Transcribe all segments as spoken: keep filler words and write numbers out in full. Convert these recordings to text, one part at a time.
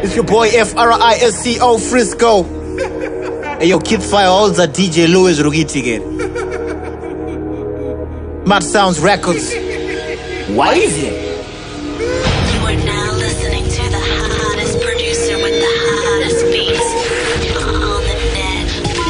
It's your boy F R I S C O Frisco. Hey yo, Kid Fire holds a D J Louis Rugiti again. Mad Sounds Records. Why is it? You are now listening to the hottest producer with the hottest beats on the net.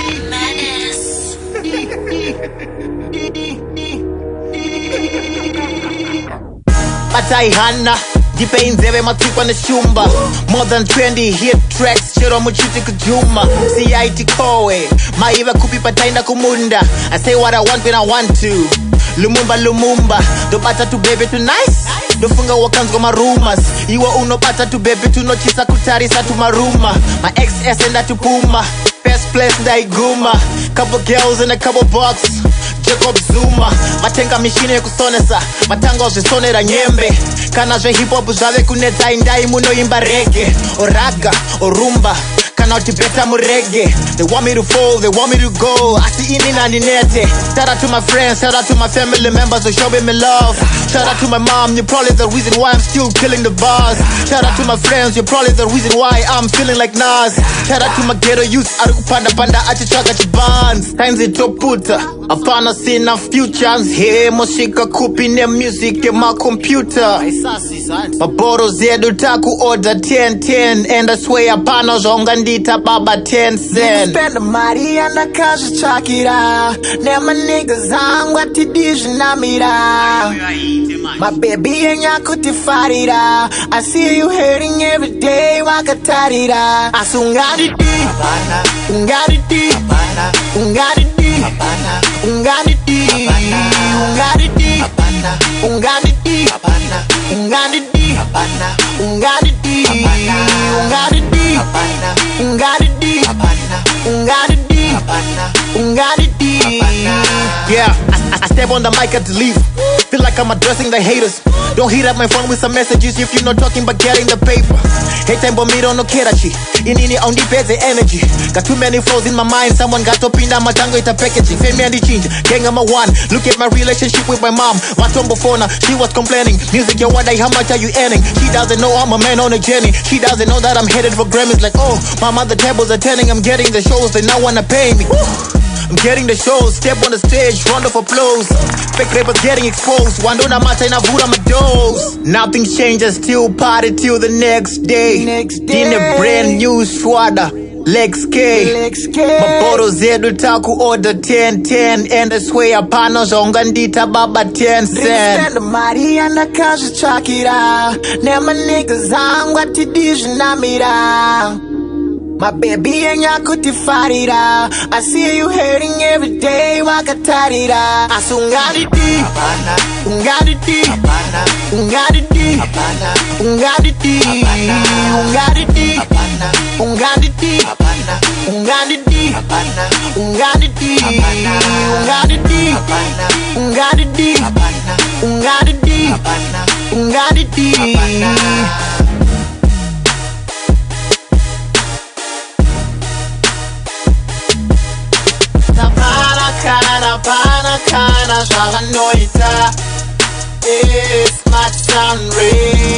Menace. Bataihana Dipe inzebe matupa na shumba. More than twenty hit tracks Chiro muchiti kujuma C I T koe Maiva kupi pataina kumunda. I say what I want when I want to. Lumumba Lumumba Dobata tu baby tu nice Dofunga wakans go marumas Iwa uno bata tu baby tu no chisa kutarisa tu maruma. My ex S enda tu puma. Best place ndaiguma. Couple girls in a couple bucks Jacob Zuma Matenga mishine kusonesa Matanga zisonera nyembe Kana zwe hip hop zave kuneta indai muno imba reggae O raga, o rumba Kana utibeta mu reggae. They want me to fall, they want me to go. I see ini na ninete. Shout out to my friends, shout out to my family members who showing me love. Shout out to my mom, you're probably the reason why I'm still killing the bars. Shout out to my friends, you're probably the reason why I'm feeling like Nas. Shout out to my ghetto youth, arukupanda panda achichaka chibans. Times it to puta, apana sina futures. Hey, moshika kupine music in my computer. Maboro zedu taku order ten ten. And I swear apana zonga ndita baba ten cent. Spend the money and I can't just chalk it out. Now my niggas on what to do, my baby and ya kuti farira. I see you hurting every day, wakatarira. Asungadi di, ungadi di, ungadi di, ungadi di, ungadi di, ungadi di, ungadi di, ungadi di, ungadi di, ungadi di, ungadi di, ungadi di. Yeah, I, I step on the mic at the leave. Feel like I'm addressing the haters. Don't hit up my phone with some messages if you're not talking but getting the paper. Hey time but me don't know kerachi. Inini on the energy. Got too many flows in my mind. Someone got to pin down my tango ita packaging. Fame and the change. Gang I'm a one. Look at my relationship with my mom. Matombo phone, she was complaining. Music yo one day, how much are you earning? She doesn't know I'm a man on a journey. She doesn't know that I'm headed for Grammys. Like oh, my mother tables are turning. I'm getting the shows, they now wanna pay me. Woo! I'm getting the shows, step on the stage, round of applause. Fake rappers getting exposed. Wandona mata inavura my dose. Nothing changes, still party till the next day. Next day. In a brand new swada, Lex K. Lex K. Maboro zedu taku order ten ten. And I swear apana zonga ndita baba ten cent. Spend the money and I can't just chalk it out. Now my niggas on what to do, my baby and ya kuti farira. I see you hurting every day, wakatarira. Asungadi di, ungadi di, ungadi di, ungadi di, ungadi di, ungadi di, ungadi di, ungadi di, ungadi di, ungadi di, ungadi di, ungadi di. Kana pana kana shaganoita. It's my sound.